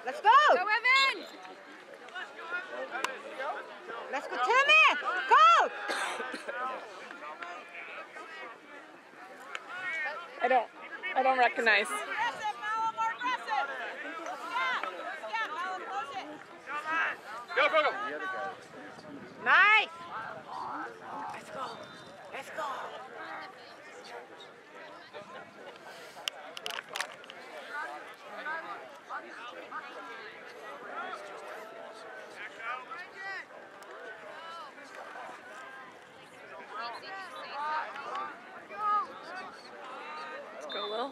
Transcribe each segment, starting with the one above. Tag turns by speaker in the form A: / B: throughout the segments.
A: Let's go!
B: Go, Evan!
A: Let's go, Timmy! Go!
C: I don't recognize.
D: Go, go, go!
A: Nice! Let's go! Let's go!
C: Let's go, Will.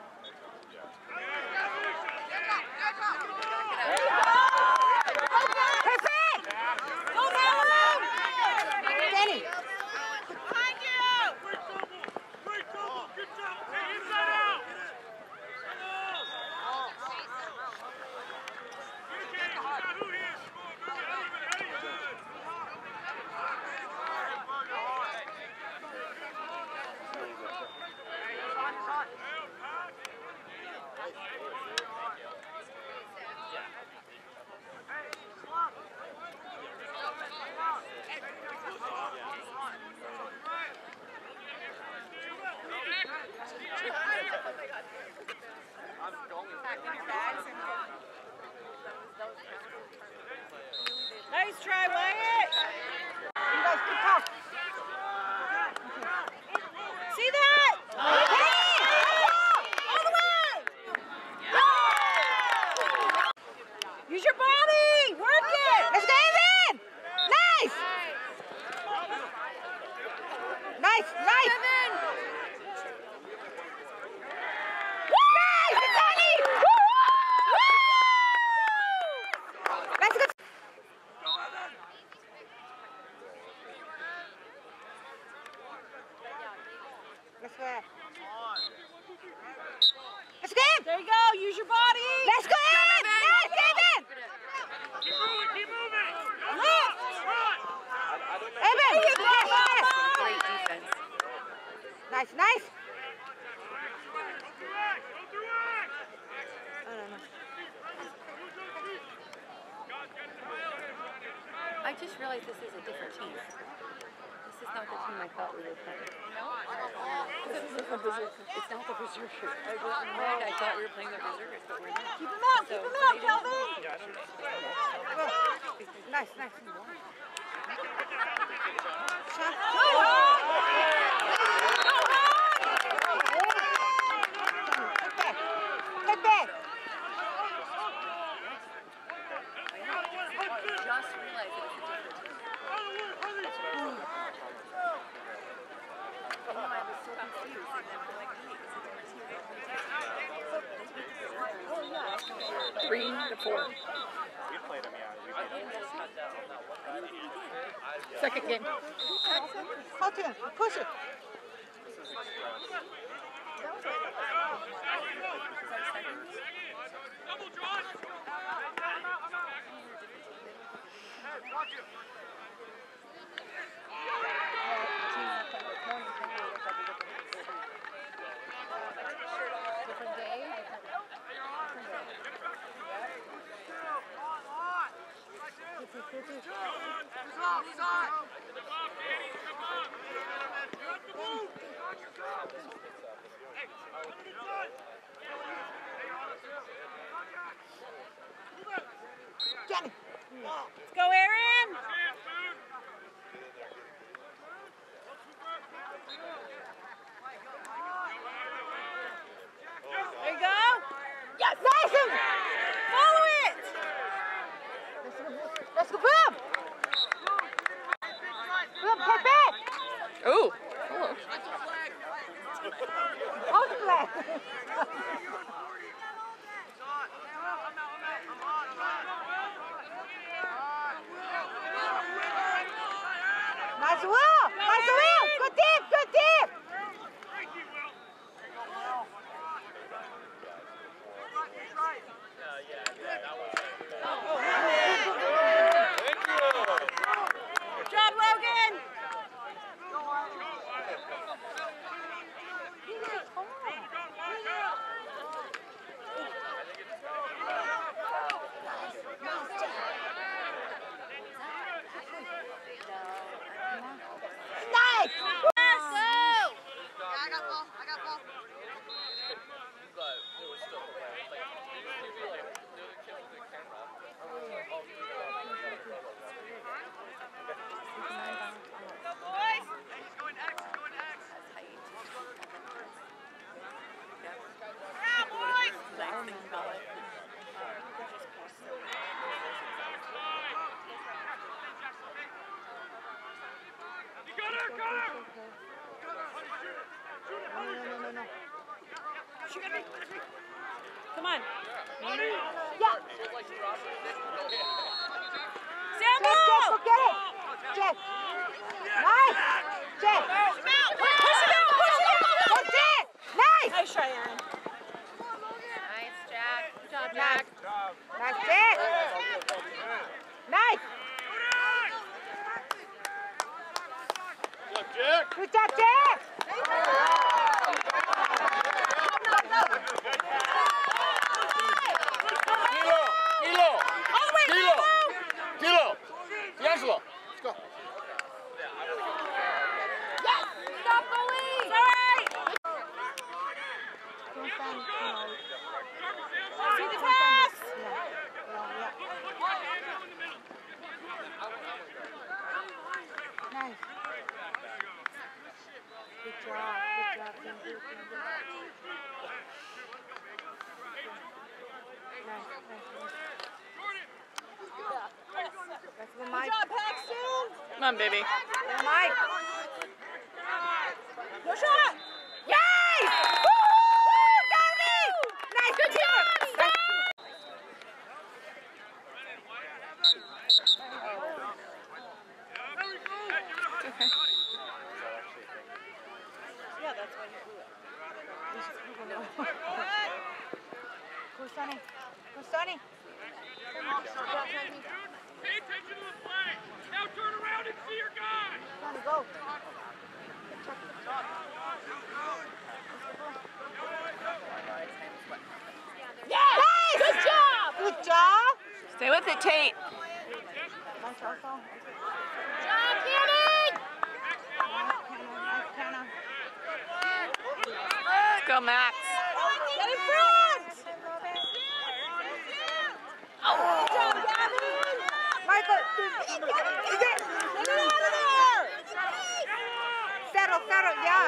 A: Nice try, Wyatt! You guys keep talking. See that? All the way! Use your body! Work it! Let's go, Evan! Nice! Nice, nice! Evan! Nice! Danny! Let's go! Let's go. Let's go. There you go. Use your body. Let's go. Nice, Evan.
D: Keep moving, keep moving!
A: Look. Evan.
B: Great defense.
A: Nice, nice.
B: I just realized this is a different team. This is not the team I thought we were playing. No? It's not the Berserkers. I thought we were playing the Berserkers, but we're not.
A: Keep him out, Kelvin. Nice, nice. Shot. Head back.
B: Just realized it was a different team. I was so confused. And then we're like, hey, it's a different team.
C: 3-4.
D: We played them, yeah.
C: Second game.
A: Hold him. Push it.
D: Double Josh! Hey, watch it!
B: Different day.
A: Johnny. Let's go, Aaron. There you go. Yes, nice. Follow it. Let's go, boom. Boom, put back.
C: Ooh. Hello.
A: Hold the flag. Nice Will. Nice Will. Good deep. Good deep. Good job, Logan. Come on.
E: Yeah.
A: Sample!
E: Jeff, go get it. Jeff. Nice. Jeff.
A: Push it out! Push it out!
E: Go Jeff. Nice.
A: Nice try, Aaron.
B: Nice, Jack. Good job,
E: Nice.
B: Jack.
E: Nice, Jeff. Nice. Good job, Jeff.
F: D'Angelo, let's go.
A: Yes! Stop goalie! Sorry! See the pass!
E: Nice. Good job. Good job. Thank you. Nice. That's the
A: Good
E: mic.
A: job, Paxton!
C: Come on, baby.
E: The mic.
A: No shot!
E: Yes! Woo! Tony! Nice. Good job.
C: Okay.
A: Yeah, that's why you blew it.
E: Go, Sonny. Go, Sonny.
D: Pay attention to the play. Now turn around and see your guy.
E: Sonny, go.
A: Yes! Good job!
E: Good job.
C: Stay with it, Tate.
E: Nice also.
A: Job, Cannon!
E: Nice, Kenna.
C: Let's go, Max.
A: Get in front! Good job, Gavin!
E: Michael, is it?
A: Get it out of there!
E: Settle, yeah.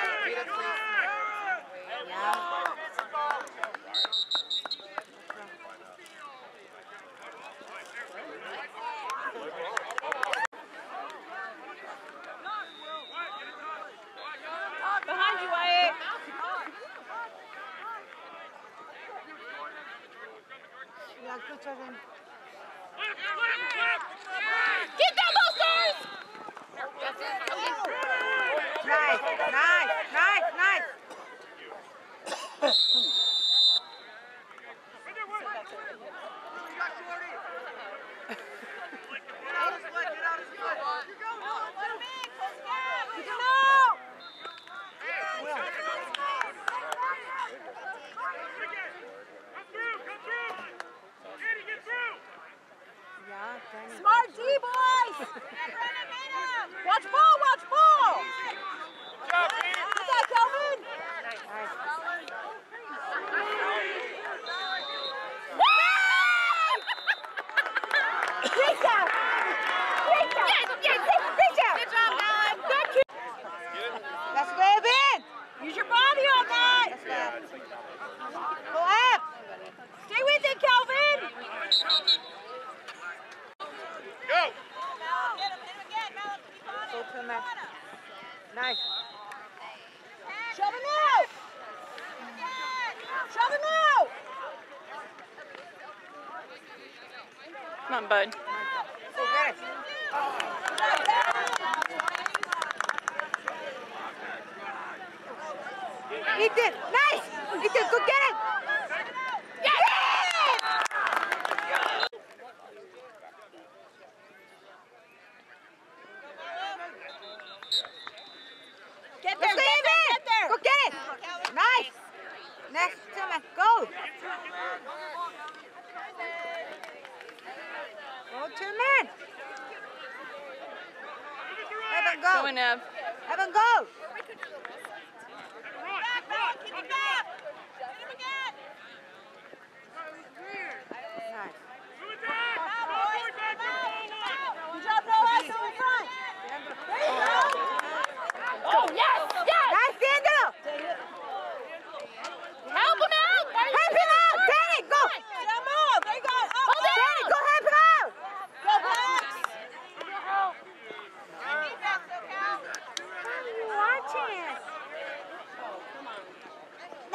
A: Behind you, Wyatt!
E: Yeah, good job.
A: Get that ball, Stars!
E: Nice.
A: Get him out!
E: Yeah, Danny.
A: Smart D, boys! Watch ball, watch ball! Get that, Kelvin!
E: Great job!
A: Good job, Alan!
E: Let's go, Evan!
A: Use your body on that!
E: Go up!
A: Stay with it, Kelvin!
D: Go!
E: Go to the mat. Nice.
A: Shove him out! Shove him out!
C: Come on, bud.
E: Go get it. Ethan, nice! Ethan, go get it! Yes!
A: Get
E: Let's
A: there,
E: go,
A: get
E: Evan!
A: there, get there!
E: Go get it! Nice! Next to me, go! Go to man! Evan, go!
C: Go in, Ev.
E: Evan, go! Nice.
A: Good job, Noah! Still in front! There you go! Oh, yes! Yes!
E: Nice, D'Angelo!
A: Help him out!
E: Help him out! Danny, go!
A: Come on! There you go! Hold it!
E: Danny, go help him out!
A: Go, Max!
E: What are you watching?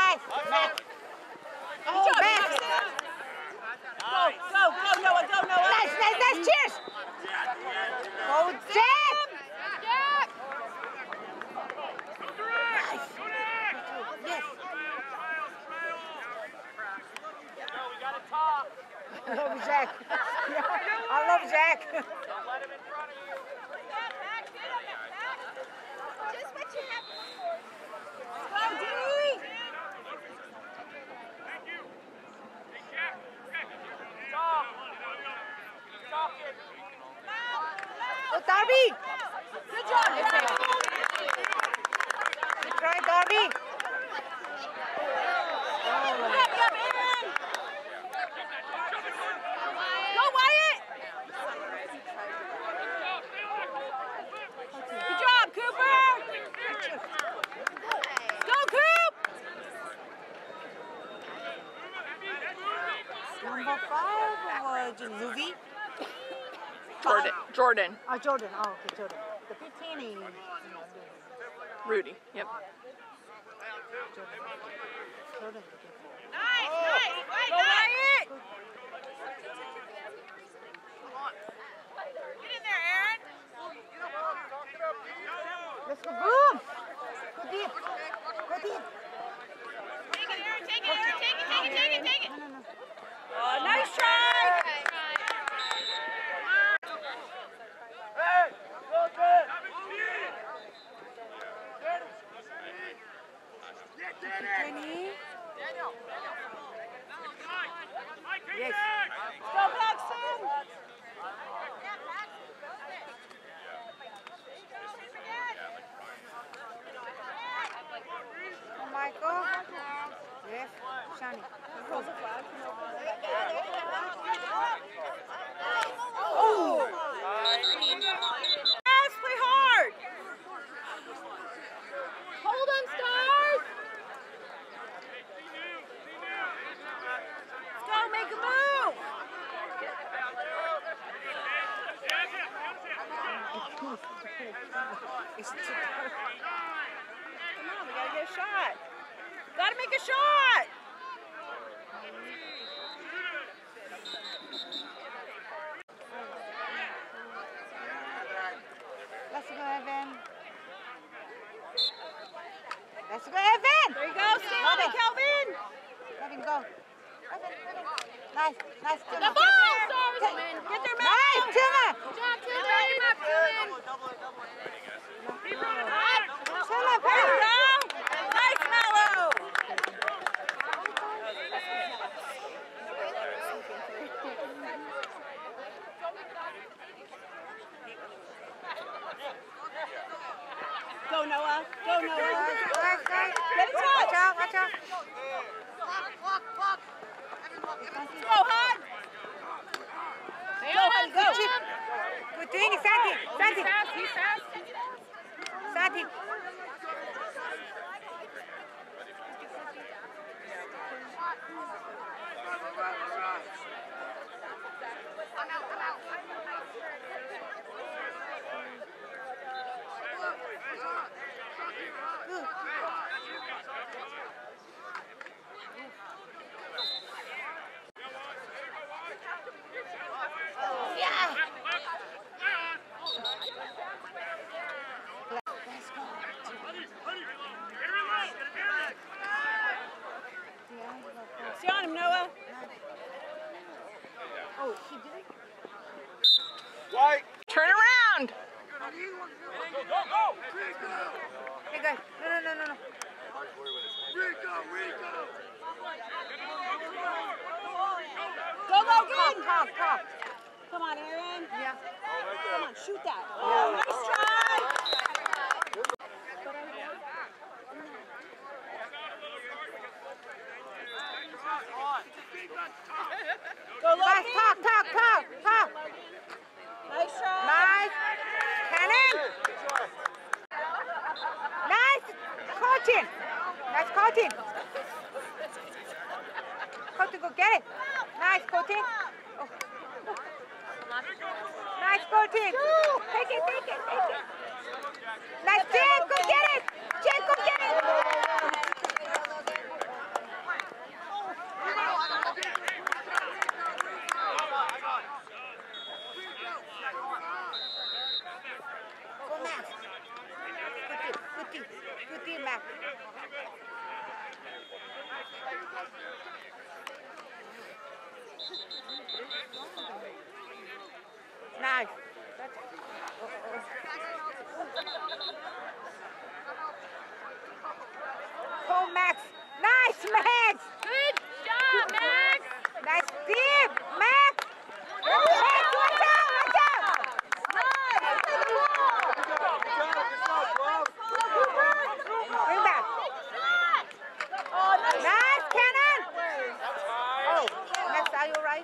E: Nice. Max. Oh, Max.
A: Go, Noah, go, Noah.
E: Nice. Cheers. Go, Jim. Yes. I love Jack. I love Jack.
A: Just what you have before. Go, Dee.
E: Go, Darby.
A: Good job,
E: Good try, Darby.
A: Yep, Aaron. Go, Wyatt. Good job, Cooper. Go, Coop.
E: Number 5 was Luvi.
C: Jordan.
E: Oh, Jordan. Oh, okay, Jordan. The 15 is
C: Rudy. Yep.
E: Jordan.
A: Nice. Go, Wyatt. Get in there, Aaron.
E: Let's go, boom. Go deep.
A: Take it, Aaron. Take it.
E: No.
A: Nice try.
E: Yes.
A: Go, Paxton.
E: Oh, Michael. Yes. Shani.
A: Oh. Yes, play hard. Hold on, Stars. Let's go, make a move.
E: It's too
A: Come on, we gotta get a shot. Gotta make a shot.
E: Let's go, Evan. Let's go, Evan.
A: There you go, stay on it, Kelvin.
E: Evan, go. Evan. Nice.
A: The
E: Tuna.
A: ball, Stars. Get their man.
E: Nice, Tuna.
A: Job, Tuna.
E: Tuna,
A: There you go. Nice, Mellow. Go, Noah. Go, Noah.
E: Nice.
A: Get a touch.
E: Watch out.
A: Go, Hud. Go, Hud, go.
E: Good thing, Santi.
C: He's fast.
E: Santi. Yeah.
A: Stay on him, Noah.
E: Oh, he did it?
F: White.
C: Turn around.
E: Hey, guys. No.
A: Go, Logan.
E: Talk.
A: Come on, Aaron.
E: Yeah.
A: Come on, shoot that. Oh, nice try. Go,
E: Guys,
A: Logan.
E: talk.
A: Nice try.
E: Nice. Cannon. Nice coaching. Coaching, go get it. Nice coaching. Oh. Nice coaching. Take it. Nice, Jen, go get it. Jen, go get it. Easy. Good team, Mac. Nice. Go, Max. Nice, Max.
A: Good job, Max.
E: Nice team, Max. Max, watch out, watch out. Bring back. Nice, Cannon. Oh, Max, are you alright?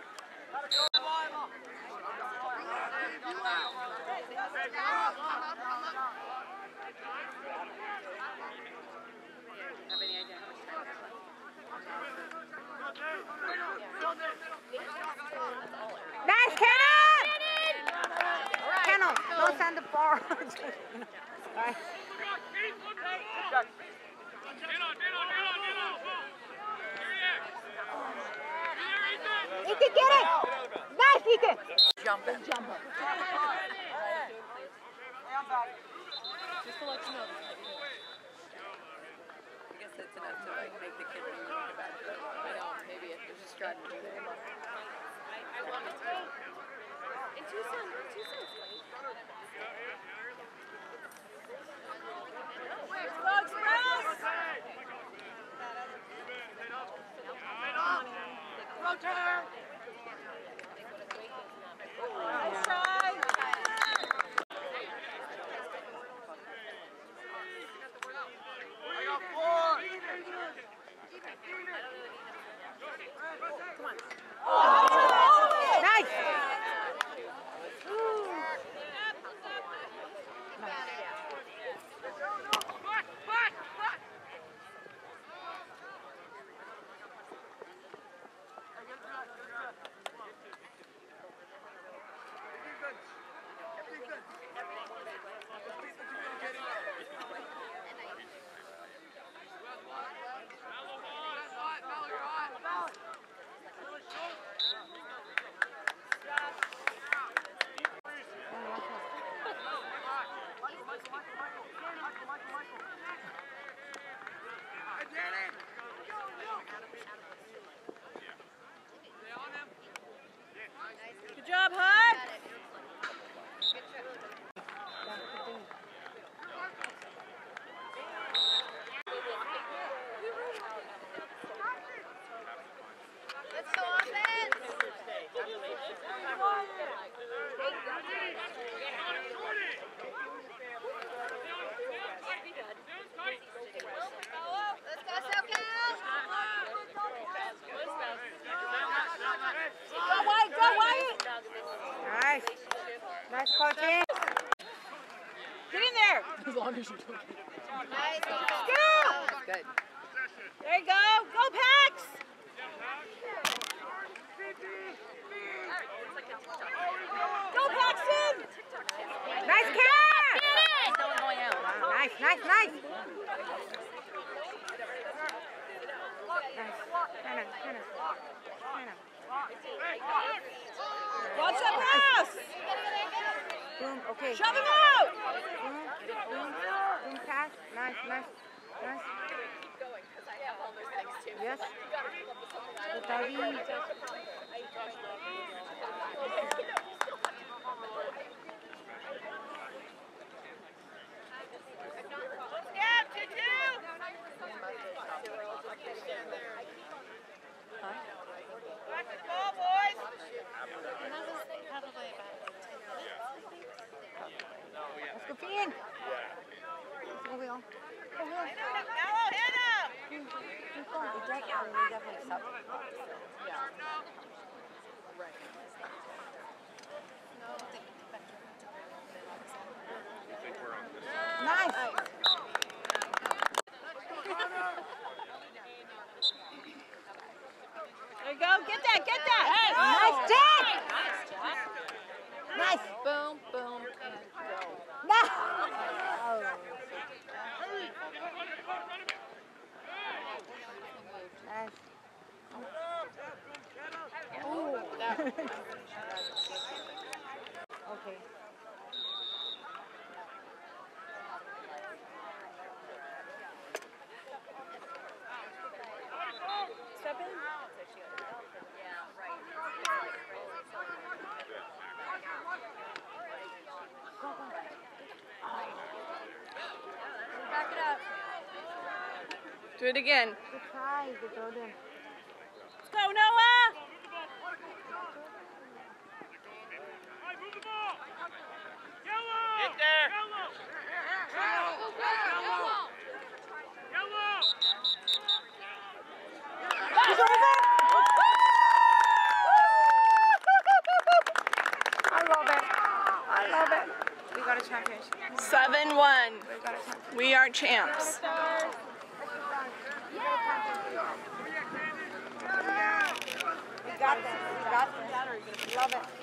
B: Have any idea how much time is left?
E: Nice, Cannon. Cannon, don't send the ball. Nice. Ethan, get it! Nice, Ethan!
B: Jump it. Jump it. Just to let you know. I guess that's enough to like make the kid think about it. I know, maybe if there's a strategy there. In Tucson.
E: Nice!
A: Good job, Hud.
E: Let's go offense! Let's go, SoCal! Go, White! Go, White! Nice. Nice coaching. Get in there.
C: As long as you don't.
E: Nice. Go.
B: Good.
A: There you go. Go, Pax. Go, Paxton.
E: Nice catch.
B: No one going out.
E: Wow, nice, nice, nice.
A: Watch that pass.
E: Boom, okay.
A: Shove him out.
E: Boom, boom, boom, pass. Nice, nice, nice. Yes. Good, David. Let's go, Finn. Let's go, Will. Go, Will. Nice.
A: There you go. Get that. Get that.
E: Nice, Jack. Nice.
B: Boom, boom, and go.
E: No. Nice.
B: Ooh, that.
E: Okay.
C: Do it again.
E: Good try. Good throw in.
A: Let's go, Noah!
D: Move the ball. Yellow. Get there. Yellow.
E: I love it. I love it. We got a championship.
C: 7-1.
E: We got a championship.
C: We are champs.
E: We got this. We got this. Love it.